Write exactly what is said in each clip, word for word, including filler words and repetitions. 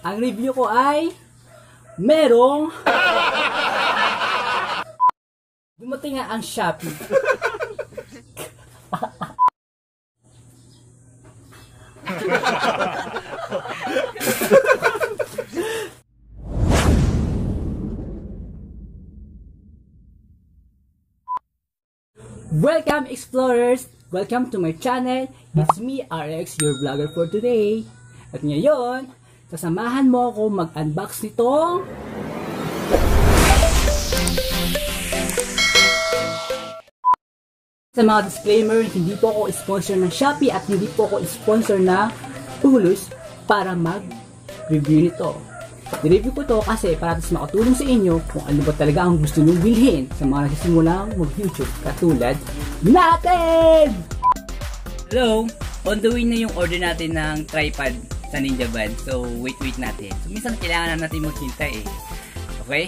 Ang review ko ay merong dumating nga ang Shopee. Welcome explorers! Welcome to my channel. It's me, R X, your vlogger for today. At ngayon, sasamahan mo ako mag-unbox nitong sa mga disclaimer, hindi po ako sponsor ng Shopee at hindi po ako sponsor na PULUZ para mag-review nito. I-review ko to kasi para mas makatulong sa inyo kung ano ba talaga ang gusto nyo bilhin sa mga nagsisimulang mag-YouTube katulad natin! Hello! On the way na yung order natin ng tripod sa Ninja Van. So, wait wait natin. So, minsan kailangan na natin maghintay eh. Okay?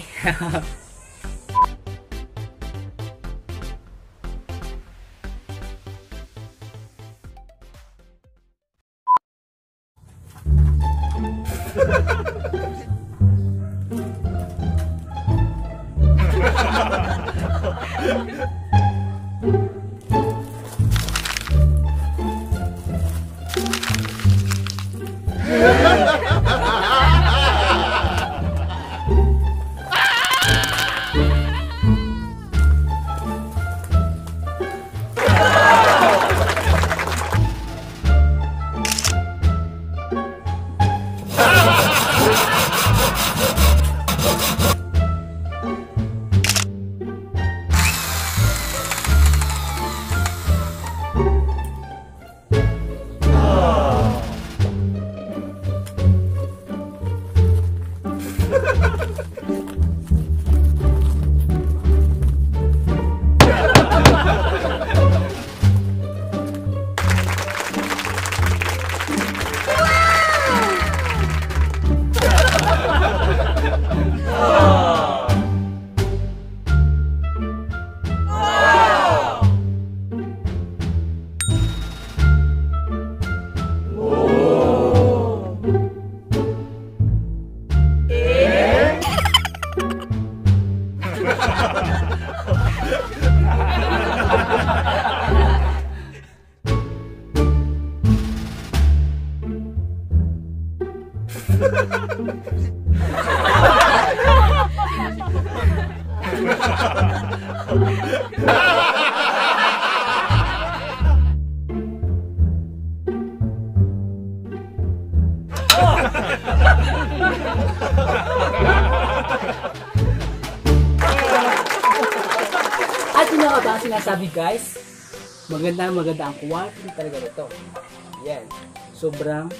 At yun nga ba ang sinasabi guys, maganda maganda ang quality talaga nito. Yan, sobrang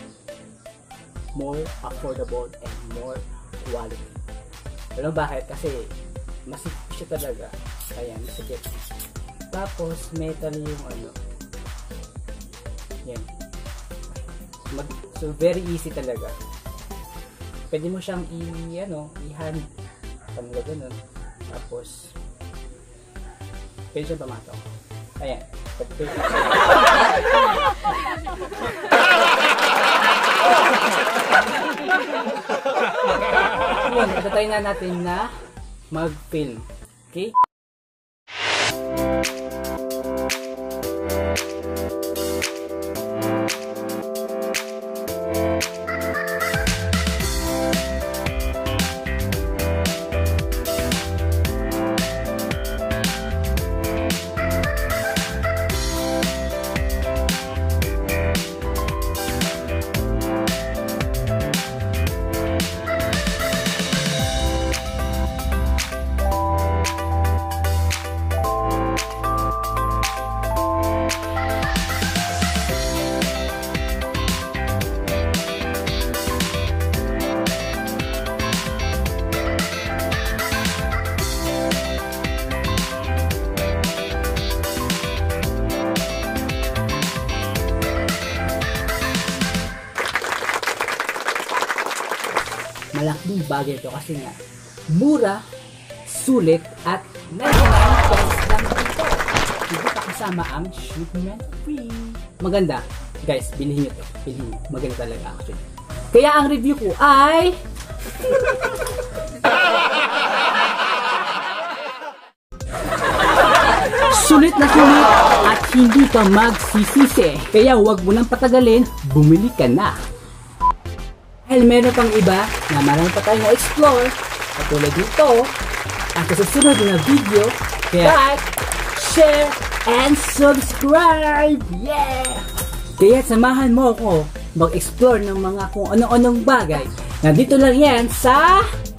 more affordable and more quality. Alam bakit? Kasi masikip siya talaga. Ayan, masikip. Tapos metal yung ano. Yan. Mag, so very easy talaga. Pwede mo siyang i ano, i-hand. Pamula ganun. Tapos pwede siyang pamato. Ayan. Ayan, tatry na natin na mag-film. Okay? malaking bagay ito kasi nga mura, sulit at ninety-nine pesos lang ito. Hindi pa kasama ang shipment free. Maganda. Guys, bilhin nyo ito. Bilhin nyo. Maganda talaga actually. Kaya ang review ko ay sulit na sulit at hindi ka magsisisi. Kaya huwag mo nang patagalin, bumili ka na. Dahil meron pang iba na marami pa tayong na-explore katulad nito at sa susunod na video. Kaya like, share, and subscribe! Yeah! Kaya samahan mo ako mag-explore ng mga kung ano-anong bagay. Nandito lang yan sa